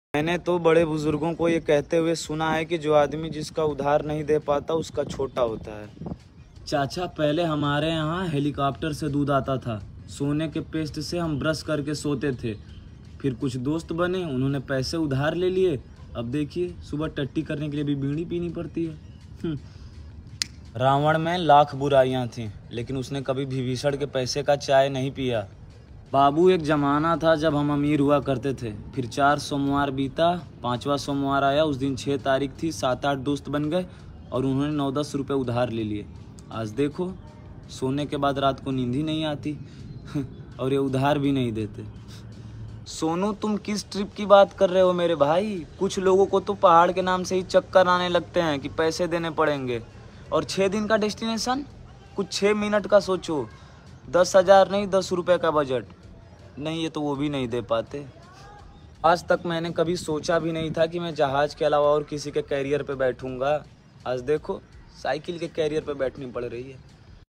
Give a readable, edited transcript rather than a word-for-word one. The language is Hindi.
मैंने तो बड़े बुजुर्गों को ये कहते हुए सुना है कि जो आदमी जिसका उधार नहीं दे पाता उसका छोटा होता है। चाचा, पहले हमारे यहाँ हेलीकॉप्टर से दूध आता था। सोने के पेस्ट से हम ब्रश करके सोते थे। फिर कुछ दोस्त बने, उन्होंने पैसे उधार ले लिए। अब देखिए, सुबह टट्टी करने के लिए भी बीड़ी पीनी पड़ती है। रावण में लाख बुराइयां थीं, लेकिन उसने कभी विभीषण के पैसे का चाय नहीं पिया। बाबू, एक जमाना था जब हम अमीर हुआ करते थे। फिर 4 सोमवार बीता, 5वां सोमवार आया। उस दिन 6 तारीख थी। 7-8 दोस्त बन गए और उन्होंने 9-10 रुपये उधार ले लिए। आज देखो, सोने के बाद रात को नींद ही नहीं आती और ये उधार भी नहीं देते। सोनू, तुम किस ट्रिप की बात कर रहे हो मेरे भाई? कुछ लोगों को तो पहाड़ के नाम से ही चक्कर आने लगते हैं कि पैसे देने पड़ेंगे। और 6 दिन का डेस्टिनेशन, कुछ 6 मिनट का सोचो। 10,000 नहीं, 10 रुपये का बजट नहीं, ये तो वो भी नहीं दे पाते। आज तक मैंने कभी सोचा भी नहीं था कि मैं जहाज़ के अलावा और किसी के कैरियर पे बैठूंगा। आज देखो, साइकिल के कैरियर पे बैठनी पड़ रही है।